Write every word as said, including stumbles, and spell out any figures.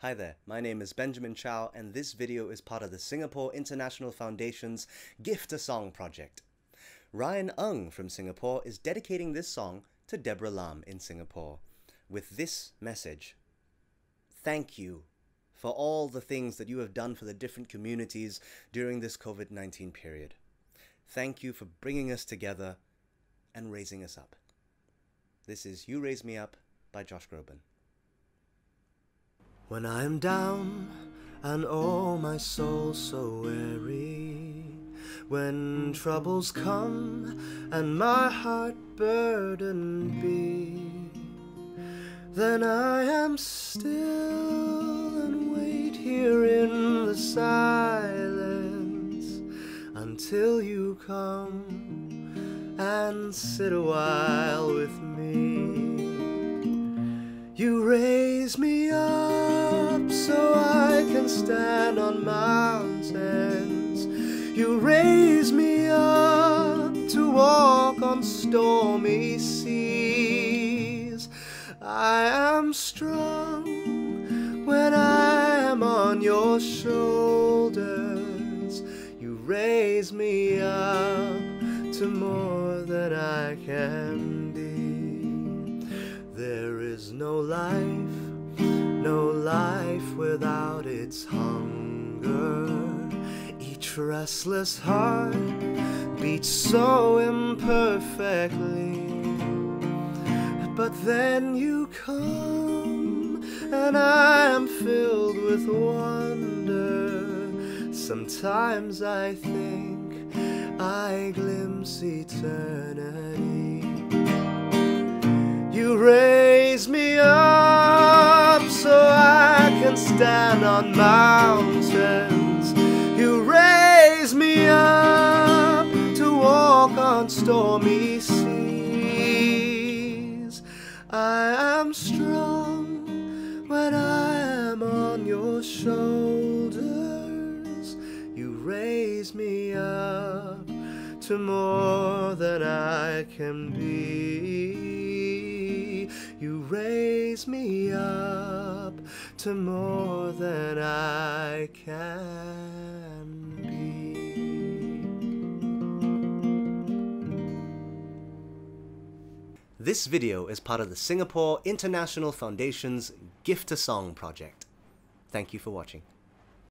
Hi there, my name is Benjamin Chow and this video is part of the Singapore International Foundation's Gift a Song project. Ryan Ng from Singapore is dedicating this song to Debra Lam in Singapore with this message. Thank you for all the things that you have done for the different communities during this COVID nineteen period. Thank you for bringing us together and raising us up. This is You Raise Me Up by Josh Groban. When I'm down and oh my soul so weary, when troubles come and my heart burdened be, then I am still and wait here in the silence until you come and sit a while with me. You raise me up so I can stand on mountains. You raise me up to walk on stormy seas. I am strong when I am on your shoulders. You raise me up to more than I can be. There is no life, no life without its hunger. Each restless heart beats so imperfectly. But then you come and I am filled with wonder. Sometimes I think I glimpse eternity. You raise me up so I can stand on mountains. You raise me up to walk on stormy seas. I am strong when I am on your shoulders. You raise me up to more than I can be. You raise me up to more than I can be. This video is part of the Singapore International Foundation's Gift a Song project. Thank you for watching.